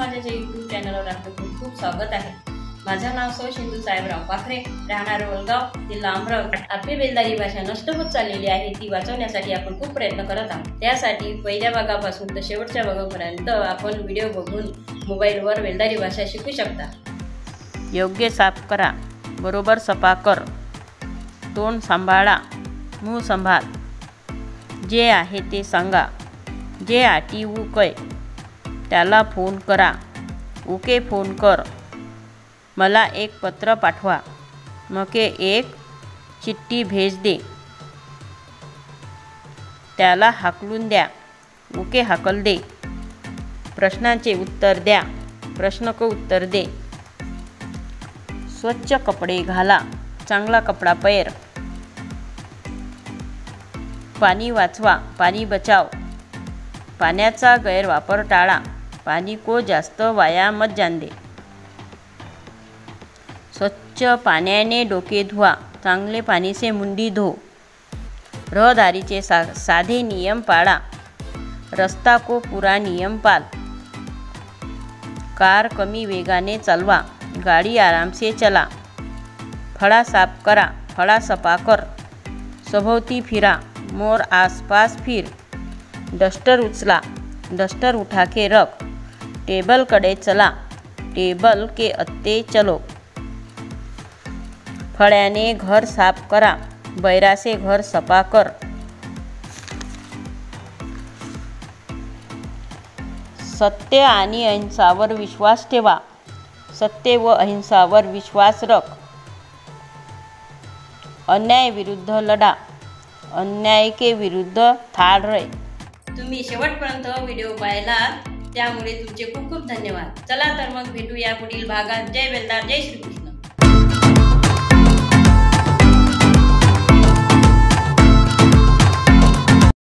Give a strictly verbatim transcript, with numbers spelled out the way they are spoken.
समाजाच्या यूट्यूब चॅनलवर आपलं खूप खूप स्वागत आहे। माझं नाव सौ सिंधू साहेबराव पाखरे, राहणार वलगाव, जिल्हा अमरावती। आपली बेलदारी भाषा नष्ट होत चाललेली आहे, ती वाचवण्यासाठी आपण खूप प्रयत्न करत आहोत। त्यासाठी पहिल्या भागापासून तर शेवटच्या भागापर्यंत आपण व्हिडिओ बघून मोबाईलवर बेलदारी भाषा शिकू शकता। योग्य साफ करा, बरोबर सफा कर, तोंड सांभाळा, मुंह सांभाळ, जे आहे ते सांगा, जे आटी उकय त्याला फोन करा, उके फोन कर, मला एक पत्र पाठवा, मके एक चिठ्ठी भेज दे, त्याला हाकलून द्या, उके हाकल दे, प्रश्नांचे उत्तर द्या, प्रश्न को उत्तर दे, स्वच्छ कपडे घाला, चांगला कपडा पैर, पाणी वाचवा, पाणी बचाव, पाण्याचा गैरवापर टाळा, पाणी को जास्त वाया मत जान दे, स्वच्छ पाण्याने डोके धुवा, चांगले पाणी से मुंडी धो, रहदारीचे सा साधे नियम पाळा, रस्ता को पूरा नियम पाल, कार कमी वेगाने चालवा, गाडी आराम से चला, फळा साफ करा, फळा सफा कर, सभोवती फिरा, मोर आसपास फिर, डस्टर उचला, डस्टर उठा के रख, टेबल कडे चला, टेबल के अत्ते चलो, फळ्याने घर साफ करा, बैरा से घर सफा कर, सत्य आणि अहिंसावर विश्वास ठेवा, सत्य व अहिंसावर विश्वास रख, अन्याय विरुद्ध लढा, अन्याय के विरुद्ध ठाड़ रहे। तुम्ही शेवटपर्यंत व्हिडिओ पाहिला, त्यामुळे तुमचे खूप खूप धन्यवाद। चला तर मग भेटूया पुढील भागात। जय बेलदार, जय श्रीकृष्ण।